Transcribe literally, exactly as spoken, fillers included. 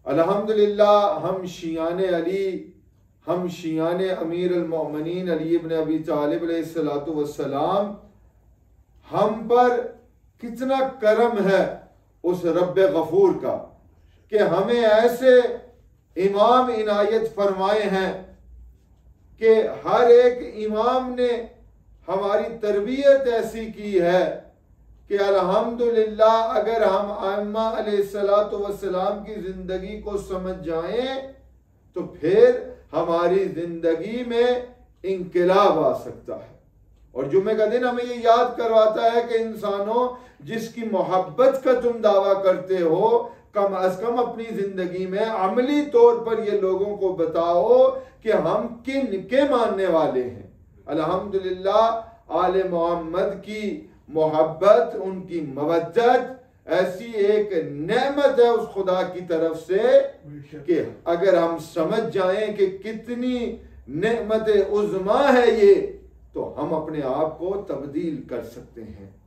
अल्हम्दुलिल्लाह हम शियान अली, हम शियान अमीर अल-मोमिनीन अली इब्न अबी तालिब अलैहिस्सलातु वस्सलाम, हम पर कितना करम है उस रब्ब गफूर का कि हमें ऐसे इमाम इनायत फरमाए हैं कि हर एक इमाम ने हमारी तरबियत ऐसी की है कि अल्हम्दुलिल्लाह अगर हम आइम्मा अलैहिस्सलातु वस्सलाम की जिंदगी को समझ जाएं तो फिर हमारी जिंदगी में इंकलाब आ सकता है। और जुम्मे का दिन हमें ये याद करवाता है कि इंसानों, जिसकी मोहब्बत का तुम दावा करते हो, कम अज कम अपनी जिंदगी में अमली तौर पर ये लोगों को बताओ कि हम किन के मानने वाले हैं। अल्हम्दुलिल्लाह आले मोहम्मद की मोहब्बत, उनकी मवज्जत ऐसी एक नेमत है उस खुदा की तरफ से कि अगर हम समझ जाएं कि कितनी नेमत उज़्मा है ये, तो हम अपने आप को तब्दील कर सकते हैं।